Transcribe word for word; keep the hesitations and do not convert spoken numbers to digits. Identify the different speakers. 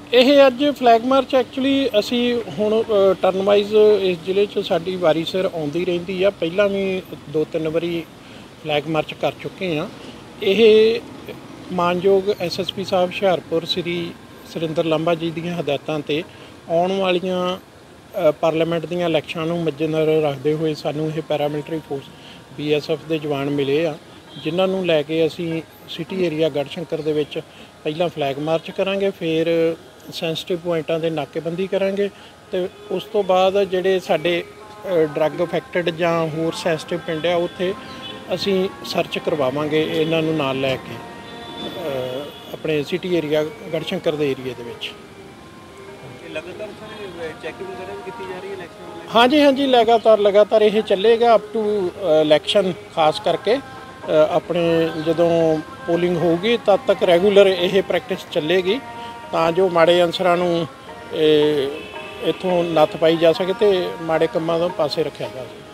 Speaker 1: ਇਹ ਅੱਜ flag March actually ਅਸੀਂ ਹੁਣ ਟਰਨ ਵਾਈਜ਼ ਇਸ ਜ਼ਿਲ੍ਹੇ 'ਚ ਸਾਡੀ ਵਾਰੀ ਸਿਰ ਆਉਂਦੀ ਰਹਿੰਦੀ ਆ। ਪਹਿਲਾਂ ਵੀ ਦੋ ਤਿੰਨ ਵਾਰੀ ਫਲੈਗ ਮਾਰਚ ਕਰ ਚੁੱਕੇ ਹਾਂ। ਇਹ ਮਾਨਯੋਗ ਐਸ ਐਸ ਪੀ ਸਾਹਿਬ ਹੁਸ਼ਿਆਰਪੁਰ ਸ੍ਰੀ ਸੁਰਿੰਦਰ ਲਾਂਬਾ ਜੀ ਦੀਆਂ ਹਦਾਇਤਾਂ 'ਤੇ ਆਉਣ ਵਾਲੀਆਂ ਪਾਰਲੀਮੈਂਟ ਦੀਆਂ ਇਲੈਕਸ਼ਨਾਂ ਨੂੰ ਮੱਦੇਨਜ਼ਰ ਰੱਖਦੇ ਹੋਏ ਸਾਨੂੰ ਇਹ paramilitary force B S F ਦੇ ਜਵਾਨ ਮਿਲੇ ਆ, ਜਿਨ੍ਹਾਂ ਨੂੰ ਲੈ ਕੇ ਅਸੀਂ ਸਿਟੀ ਏਰੀਆ ਗੜ੍ਹਸ਼ੰਕਰ ਦੇ ਵਿੱਚ ਪਹਿਲਾਂ ਫਲੈਗ ਮਾਰਚ ਕਰਾਂਗੇ, ਫਿਰ ਸੈਂਸਿਟਿਵ ਪੁਆਇੰਟਾਂ ਦੇ ਨਾਕੇਬੰਦੀ ਕਰਾਂਗੇ ਅਤੇ ਉਸ ਤੋਂ ਬਾਅਦ ਜਿਹੜੇ ਸਾਡੇ ਡਰੱਗ ਅਫੈਕਟਡ ਜਾਂ ਹੋਰ ਸੈਂਸਿਟਿਵ ਪਿੰਡ ਆ ਉੱਥੇ ਅਸੀਂ ਸਰਚ ਕਰਵਾਵਾਂਗੇ ਇਹਨਾਂ ਨੂੰ ਨਾਲ ਲੈ ਕੇ ਆਪਣੇ ਸਿਟੀ ਏਰੀਆ ਗੜ੍ਹਸ਼ੰਕਰ ਦੇ ਏਰੀਏ ਦੇ ਵਿੱਚ।
Speaker 2: ਲਗਾਤਾਰ ਚੈਕਿੰਗ ਵਗੈਰਾ ਵੀ ਕੀਤੀ ਜਾ ਰਹੀ ਹੈ ਇਲੈਕਸ਼ਨ?
Speaker 1: ਹਾਂਜੀ ਹਾਂਜੀ ਲਗਾਤਾਰ ਲਗਾਤਾਰ ਇਹ ਚੱਲੇਗਾ ਅਪ ਟੂ ਇਲੈਕਸ਼ਨ। ਖਾਸ ਕਰਕੇ ਆਪਣੇ ਜਦੋਂ ਪੋਲਿੰਗ ਹੋਊਗੀ ਤਦ ਤੱਕ ਰੈਗੂਲਰ ਇਹ ਪ੍ਰੈਕਟਿਸ ਚੱਲੇਗੀ, ਤਾਂ ਜੋ ਮਾੜੇ ਅਨਸਰਾਂ ਨੂੰ ਇੱਥੋਂ ਨੱਥ ਪਾਈ ਜਾ ਸਕੇ ਅਤੇ ਮਾੜੇ ਕੰਮਾਂ ਤੋਂ ਪਾਸੇ ਰੱਖਿਆ ਜਾ ਸਕੇ।